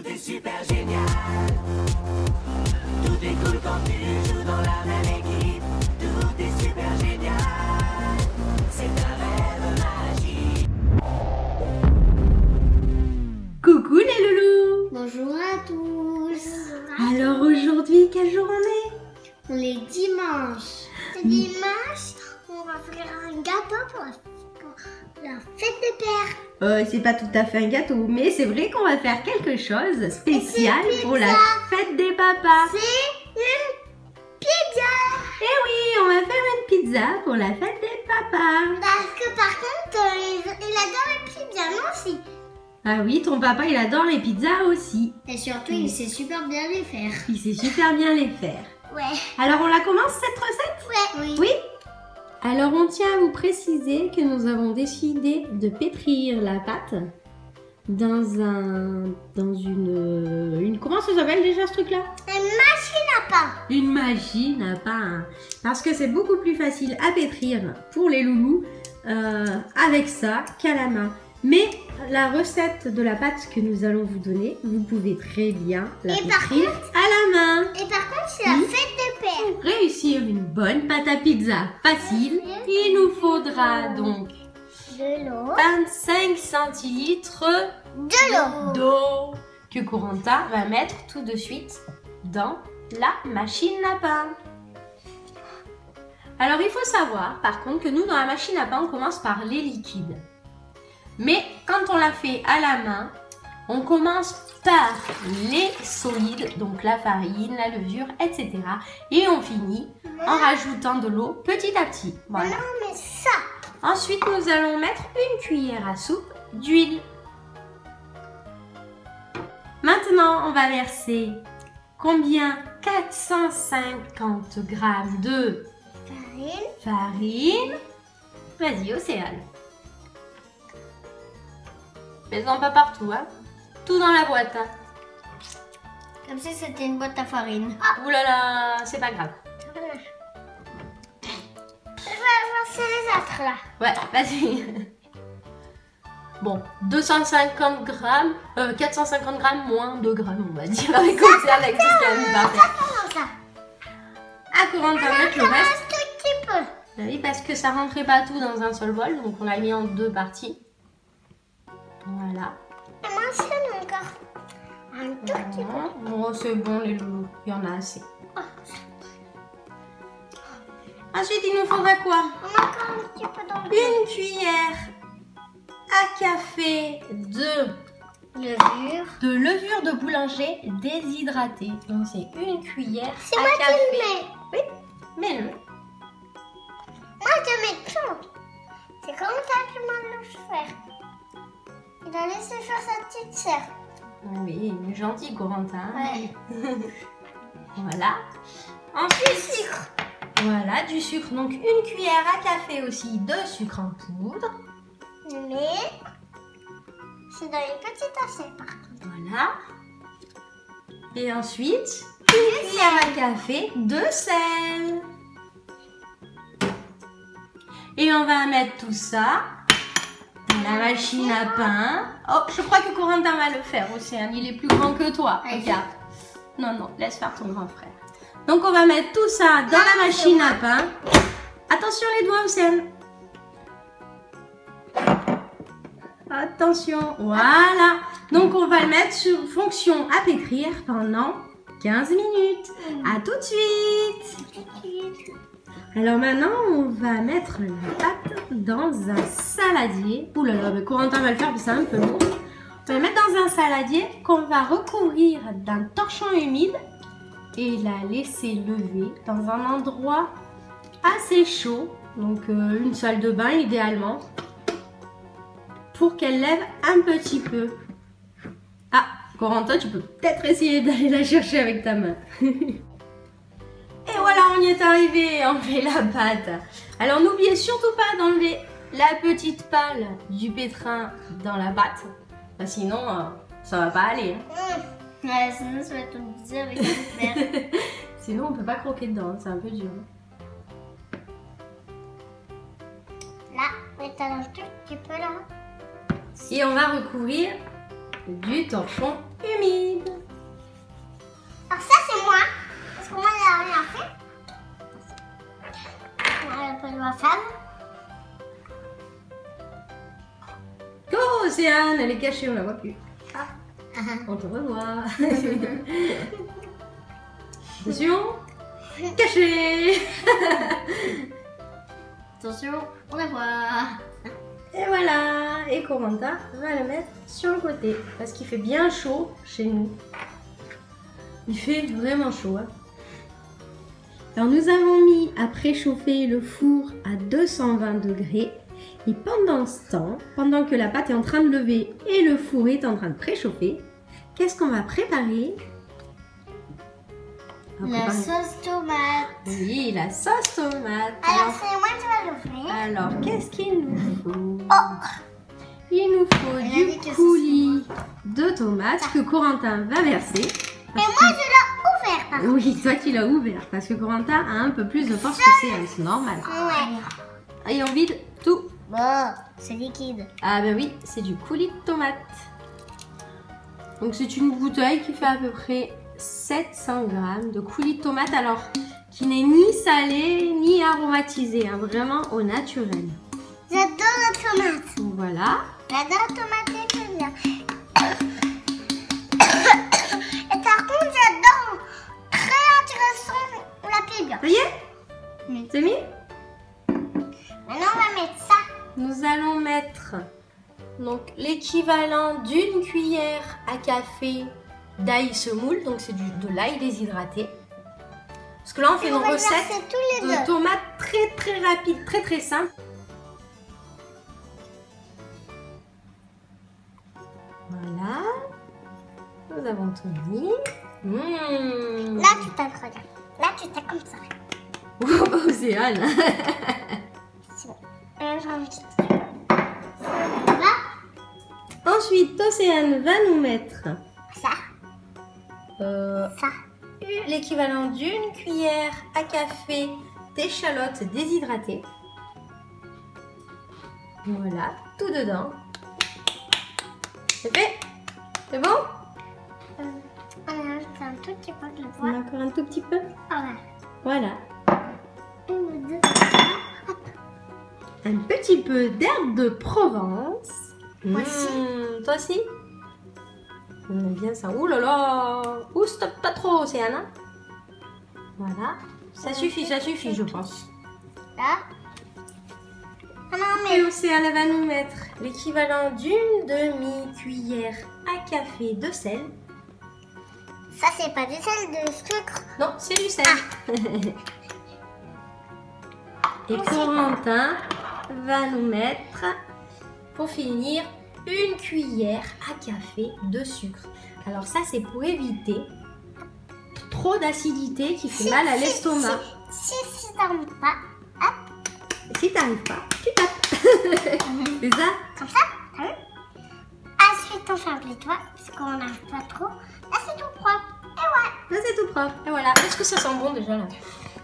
Tout est super génial. Tout est cool quand tu joues dans la même équipe. Tout est super génial. C'est un rêve magique. Coucou les loulous! Bonjour à tous. Alors aujourd'hui, quel jour on est? On est dimanche. Dimanche, on va faire un gâteau pour la fête des pères. C'est pas tout à fait un gâteau, mais c'est vrai qu'on va faire quelque chose spécial pour la fête des papas. C'est une pizza. Eh oui, on va faire une pizza pour la fête des papas. Parce que par contre, il adore les pizzas, moi aussi. Ah oui, ton papa il adore les pizzas aussi. Et surtout, il sait super bien les faire. Il sait super bien les faire. Ouais. Alors on la commence cette recette? Ouais. Oui. Alors on tient à vous préciser que nous avons décidé de pétrir la pâte dans une comment ça s'appelle déjà ce truc là? Une machine à pain. Une machine à pain. Parce que c'est beaucoup plus facile à pétrir pour les loulous avec ça qu'à la main. Mais la recette de la pâte que nous allons vous donner, vous pouvez très bien la pétrir à la main. Et par contre, c'est la fête des pères. Pour réussir une bonne pâte à pizza facile, il nous faudra donc De l'eau. 25 centilitres De l'eau. d'eau que Corentin va mettre tout de suite dans la machine à pain. Alors il faut savoir par contre que nous dans la machine à pain on commence par les liquides. Mais quand on la fait à la main, on commence par les solides, donc la farine, la levure, etc. Et on finit en rajoutant de l'eau petit à petit. Voilà. Non, mais ça. Ensuite, nous allons mettre une cuillère à soupe d'huile. Maintenant, on va verser combien? 450 g de farine. Vas-y, Océane. Fais-en pas partout, hein. Tout dans la boîte. Hein. Comme si c'était une boîte à farine. Ouh là là, c'est pas grave. Je vais verser les autres là. Ouais, vas-y. Bon, 250 grammes, 450 grammes moins 2 grammes, on va dire, avec Océane, avec tout ce qu'elle a mis par terre. Comment ça? À Corentin, mettre le reste. Un tout petit peu. Oui, parce que ça rentrait pas tout dans un seul bol, donc on l'a mis en deux parties. Voilà. Et moi aussi, encore. Un tout petit peu. Bon, c'est bon les loulous, il y en a assez. Ensuite, il nous faudra quoi? On a encore un petit peu dans le Une cuillère à café levure. de levure de boulanger déshydratée. Donc, c'est une cuillère C'est à moi café. qui le mets. Oui, mets-le. Moi, je mets tout. C'est comme ça que je m'en laisse faire. Il a laissé faire sa petite sœur. Oui, gentil Corentin. Ouais. Voilà. Ensuite, voilà, du sucre. Donc, une cuillère à café aussi de sucre en poudre. Mais c'est dans les petites assiettes par contre. Voilà. Et ensuite, une cuillère à café de sel. Et on va mettre tout ça dans la machine à pain. Oh, je crois que Corentin va le faire, Océane. Il est plus grand que toi. Regarde. Non, non, laisse faire ton grand frère. Donc, on va mettre tout ça dans la machine à pain. Attention les doigts, Océane. Attention, voilà. Donc, on va le mettre sur fonction à pétrir pendant 15 minutes. À tout de suite. Alors maintenant, on va mettre la pâte dans un saladier. Ouh là là, mais Corentin va le faire, parce que c'est un peu long. On va la mettre dans un saladier qu'on va recouvrir d'un torchon humide et la laisser lever dans un endroit assez chaud. Donc une salle de bain idéalement. Pour qu'elle lève un petit peu. Ah, Corentin, tu peux peut-être essayer d'aller la chercher avec ta main. Et voilà, on y est arrivé, on fait la pâte. Alors n'oubliez surtout pas d'enlever la petite palle du pétrin dans la pâte. Bah, sinon, ça va pas aller. Hein. Ouais, sinon ça va être bizarre avec le fer. Sinon, on peut pas croquer dedans, c'est un peu dur. Là, t'as un tout petit peu là. Et on va recouvrir du torchon humide. table. Oh, Océane, elle est cachée, on la voit plus. Ah. On te revoit. Attention, caché. Attention, on la voit. Et voilà, et Corentin va le mettre sur le côté parce qu'il fait bien chaud chez nous. Il fait vraiment chaud. Hein. Alors nous avons mis à préchauffer le four à 220 degrés et pendant ce temps, pendant que la pâte est en train de lever et le four est en train de préchauffer, qu'est-ce qu'on va préparer? On va La préparer- sauce tomate. Oui, la sauce tomate. Alors, c'est moi qui vais l'ouvrir. Alors, qu'est-ce qu'il nous faut? Oh, Il nous faut Elle a dit du que ça, coulis de tomates que Corentin va verser. et moi, je l'ai ouvert, par contre. Oui, toi tu l'as ouvert parce que Corentin a un peu plus de force que c'est normal. Ouais. Et on vide tout. Bon, c'est liquide. Ah ben oui, c'est du coulis de tomates. Donc c'est une bouteille qui fait à peu près 700 grammes de coulis de tomates. Alors, qui n'est ni salé ni aromatisé, hein, vraiment au naturel. J'adore la tomate. Voilà. J'adore la tomate, c'est bien. Et par contre, j'adore. Très intéressant. On l'appelle bien. Ça y est? Oui. C'est mis? Maintenant, on va mettre ça. Nous allons mettre donc l'équivalent d'une cuillère à café d'ail semoule, donc c'est de l'ail déshydraté. Parce que là on fait Et une on va recette verser tous les de deux. tomates très rapide, très simple. Voilà, nous avons tout mis. Là, tu tapes, regarde. Là, tu tapes comme ça. Oh, Océane. C'est bon. J'en ai un petit truc. Là, Ensuite, Océane va nous mettre ça, ça. l'équivalent d'une cuillère à café d'échalotes déshydratées. Voilà, tout dedans. C'est fait? C'est bon? On a un tout petit peu de On a voix. encore un tout petit peu? Voilà. Voilà. Une, deux, hop. Un petit peu d'herbe de Provence. Moi aussi. Toi aussi? On aime bien ça. Ouh là là! Ouh, stop pas trop, Océane. Hein. Voilà. Ça suffit, je pense. Là. Ah non, Et mais Océane elle va nous mettre l'équivalent d'une demi-cuillère à café de sel. ça, c'est pas du sel, de sucre. Non, c'est du sel. Et Merci. Corentin va nous mettre, pour finir, une cuillère à café de sucre. Alors ça, c'est pour éviter trop d'acidité qui fait mal à l'estomac. Si ça ne pas, hop, Si t'arrives pas, tu tapes. C'est ça? comme ça, t'as vu? Ensuite, on ferme les toits, parce qu'on n'arrive pas trop. Là, c'est tout propre. Et ouais. Là, c'est tout propre. Et voilà. Est-ce que ça sent bon déjà là?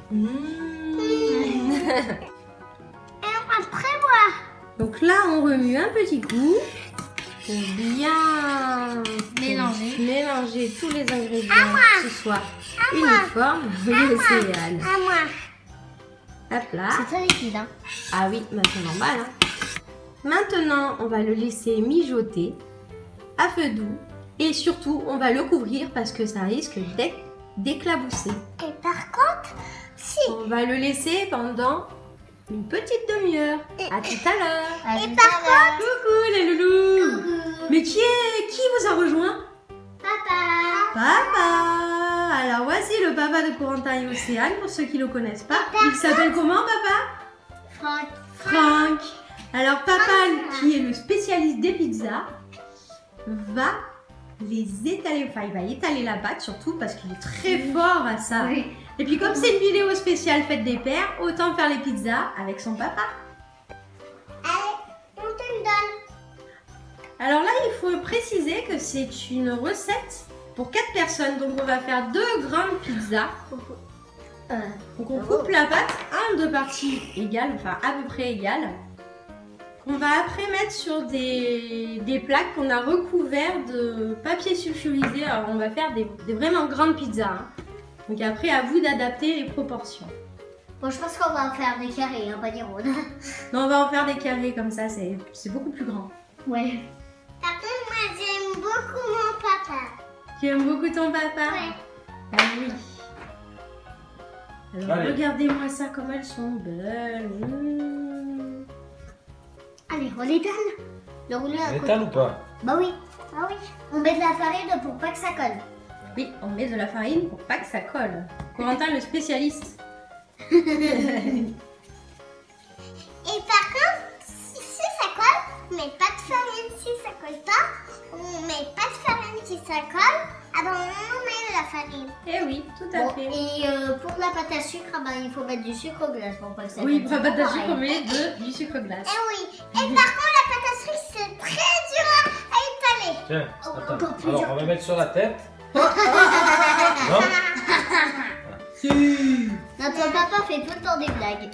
Et on va prévoir. Donc là, on remue un petit coup pour bien mélanger tous les ingrédients que ce soit uniforme. Océane. À moi. Hop là. C'est très liquide, hein. Ah oui, maintenant normal. Hein. Maintenant, on va le laisser mijoter à feu doux. Et surtout, on va le couvrir parce que ça risque d'éclabousser. Et par contre, si. On va le laisser pendant une petite demi-heure. À tout à l'heure. Et par contre, Coucou les loulous. Mais qui vous a rejoint? papa. Papa. Alors voici le papa de Corentin et Océane pour ceux qui ne le connaissent pas. Il s'appelle comment papa? Franck. Franck. Alors papa, qui est le spécialiste des pizzas, va les étaler, enfin il va étaler la pâte surtout parce qu'il est très fort à ça. Oui. Et puis comme c'est une vidéo spéciale fête des pères, autant faire les pizzas avec son papa. Allez, on te le donne. Alors là, il faut préciser que c'est une recette pour 4 personnes. Donc on va faire 2 grandes pizzas. Donc on coupe la pâte en 2 parties égales, enfin à peu près égales. On va après mettre sur des plaques qu'on a recouvertes de papier sulfurisé. Alors on va faire des vraiment grandes pizzas. Hein. Donc après à vous d'adapter les proportions. Bon, je pense qu'on va en faire des carrés, hein, pas des rondes. Non, on va en faire des carrés comme ça, c'est beaucoup plus grand. Ouais. Par contre, moi, j'aime beaucoup mon papa. Tu aimes beaucoup ton papa? Ouais. Ah oui. Alors, Allez. regardez-moi ça, comme elles sont belles. Mmh. Allez, on l'étale. Le rouleau à On côté. étale ou pas? Bah oui. Ah oui. On met de la farine pour pas que ça colle. Oui, on met de la farine pour pas que ça colle. Corentin, le spécialiste. Et par contre, si ça colle, on met pas de farine. Si ça colle pas, on met pas de farine. Si ça colle, ah ben on met de la farine. Eh oui, tout à Bon, fait. et pour la pâte à sucre, ah ben, il faut mettre du sucre glace pour pas que ça Oui, colle. pour la pâte à sucre, on Pareil. met du sucre glace. Eh oui. Et par contre, la pâte à sucre, c'est très dur à étaler. Tiens, Oh, attends. encore plus Alors, dur. on va mettre sur la tête. Non? Si. Notre papa fait tout le temps des blagues.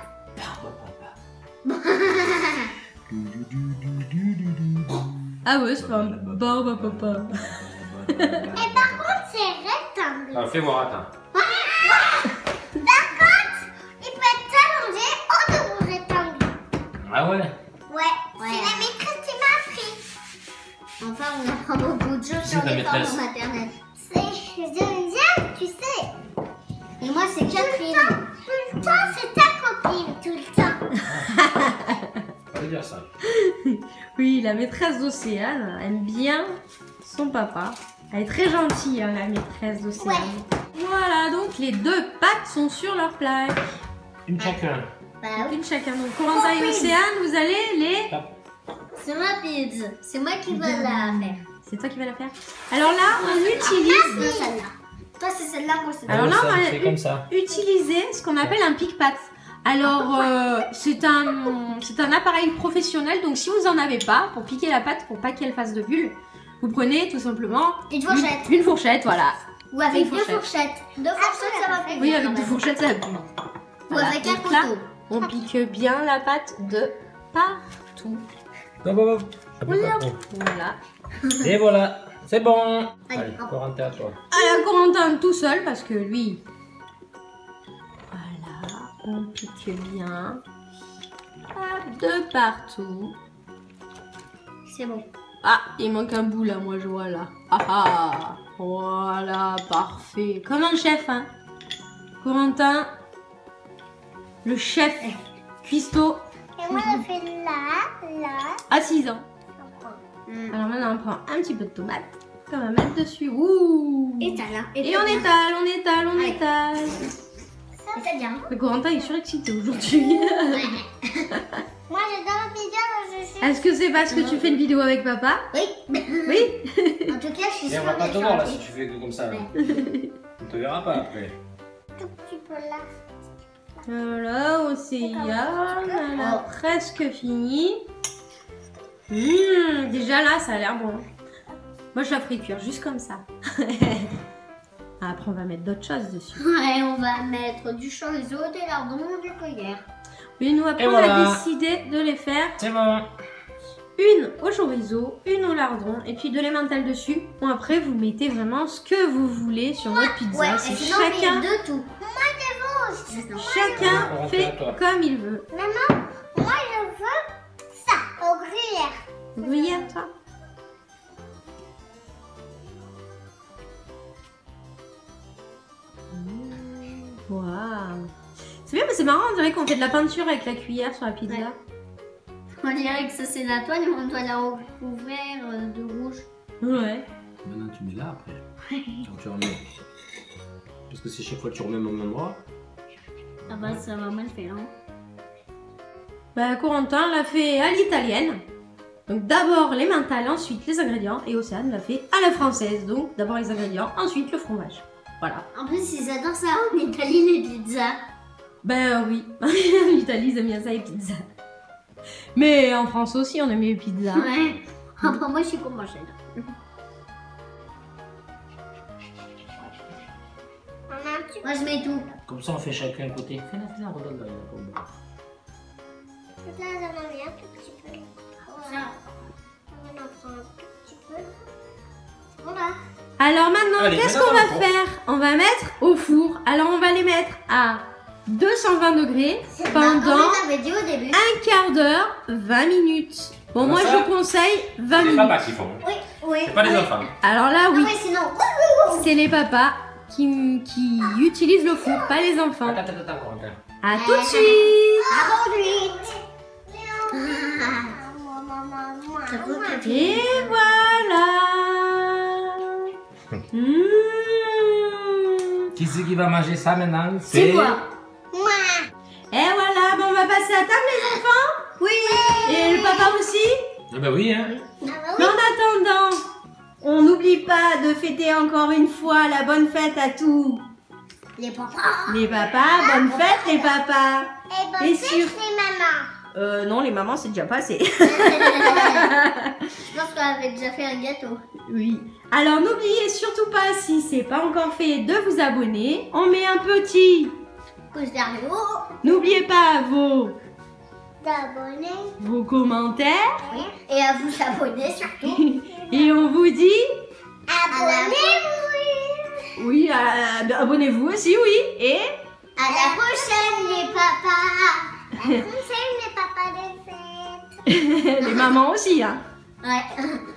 Ah ouais, c'est pas un barbe papa. Et par contre, c'est rectangle. Ah, fais voir, attends. Par contre, il peut être allongé en double rectangle. Ah ouais? Ouais, c'est la maîtresse qui m'a appris. Enfin, on apprend beaucoup de choses C'est sur ta les formes maîtresse. maternelles. C'est Geneviève, tu sais. Et moi, c'est Catherine. Tout le temps, c'est ta copine, tout le temps. Fallait dire ça. Oui, la maîtresse d'Océane aime bien son papa. Elle est très gentille, hein, la maîtresse d'Océane. Voilà, donc les deux pattes sont sur leur plaque. Une chacun. Bah oui. Une chacun. Donc Corentin et Océane, vous allez les... C'est ma pizza. C'est moi qui vais la faire. C'est toi qui vas la faire. Alors là, on utilise... De celle-là. Toi, c'est celle-là, moi, c'est Alors là, on va c'est comme ça. utiliser ce qu'on appelle un pic-patte. Alors, c'est un appareil professionnel, donc si vous en avez pas, pour piquer la pâte, pour pas qu'elle fasse de bulles, vous prenez tout simplement Une fourchette. une fourchette, voilà. Ou avec Une deux fourchette. fourchettes. Deux fourchettes, ça va plus Oui, vite, avec quand deux même. fourchettes, ça pue. Ou Voilà. avec un Donc là, couteau. on pique bien la pâte de partout. Hop, hop, hop. Appuie pas trop. Voilà. Et voilà, c'est bon. Allez, Allez, hop. Corentin à toi. Alors, Corentin tout seul, parce que lui... Voilà, on pique bien. Hop, de partout. C'est bon. Ah, il manque un bout là, moi je vois là. Ah ah, voilà, parfait. Comme un chef, hein. Corentin, le chef cuistot Et moi, je fais là. à 6 ans. Alors maintenant, on prend un petit peu de tomate qu'on va mettre dessus. Ouh. Et t'as là. Et on étale, on étale, on Allez. étale. Et t'as bien. Le Corentin est surexcité aujourd'hui. Moi, j'adore la pizza, je suis. Est-ce que c'est parce que tu fais une vidéo avec papa? Oui. Oui. En tout cas, je suis Et sûre on va pas de te voir là faire si tu fais que comme ça. Là. Ouais. On te verra pas après. Tout petit peu là. Voilà, Océane, elle a Oh. presque fini. Déjà là, ça a l'air bon. Moi, je la ferai cuire juste comme ça. Après, on va mettre d'autres choses dessus. Ouais, on va mettre du chorizo, des lardons, du gruyère. Et nous, après, Et on a voilà. décidé de les faire C'est bon. une au chorizo, une au lardon et puis de l'emmental dessus. Bon, après, vous mettez vraiment ce que vous voulez sur votre pizza. Ouais, et C'est sinon, chacun, on met de tout. Moi, je veux. chacun Corentin, fait à toi. comme il veut. Maman, moi, je veux ça, au gruyère. Gruyère, toi. Waouh. C'est bien, mais c'est marrant, on dirait qu'on fait de la peinture avec la cuillère sur la pizza. Ouais. On dirait que ça, c'est la toile, mais on doit la recouvrir de rouge. Ouais. Maintenant tu mets là après. Donc tu remets. Parce que si chaque fois tu remets au même endroit. Ah bah, ça va mal faire. Hein. Bah, Corentin l'a fait à l'italienne. Donc d'abord les mentales, ensuite les ingrédients. Et Océane l'a fait à la française. Donc d'abord les ingrédients, ensuite le fromage. Voilà. En plus, ils adorent ça en Italie, les pizzas. Ben oui, en Italie ils aiment bien ça les pizzas. Mais en France aussi on aime les pizzas. Ouais. Ah bah, moi, je suis comme Angèle. Moi, je mets tout. Comme ça on fait chacun un côté. Fais-la redonne là. Là, j'en ai un tout petit peu. Voilà. On en prend un tout petit peu. Voilà. Alors maintenant, Allez, qu'est-ce mets-la qu'on dans va le four. faire? On va mettre au four. Alors on va les mettre à 220 degrés C'est pendant comme on avait dit au début. un quart d'heure, 20 minutes. Bon, moi Ça, je conseille 20 C'est les minutes. papas qui font. Oui, oui. C'est pas les oui. enfants. Alors là, Ah oui, oui, sinon. c'est les papas qui utilisent le four, pas les enfants. Attends, encore. À tout de suite. À conduite. Et voilà. Qui c'est qui va manger ça maintenant? C'est quoi? Moi. Et voilà, bon, on va passer à table les enfants. Oui. Et le papa aussi. Eh ben oui, hein. Ah bah oui. Mais en attendant, on n'oublie pas de fêter encore une fois la bonne fête à tous Les papas. les papas. Bonne fête les papas. Et bonne Et fête, sur- les mamans. Non, les mamans, c'est déjà passé. Je pense qu'on avait déjà fait un gâteau. Oui. Alors n'oubliez surtout pas, si c'est pas encore fait, de vous abonner. On met un petit. Pouce vers le haut. N'oubliez pas D'abonner. vos commentaires. Oui. Et à vous abonner surtout. Et on vous dit, Abonnez-vous. oui, abonnez-vous aussi, oui. Et À la prochaine, les papas. À la prochaine, les papas des fêtes. les mamans aussi, hein. Ouais.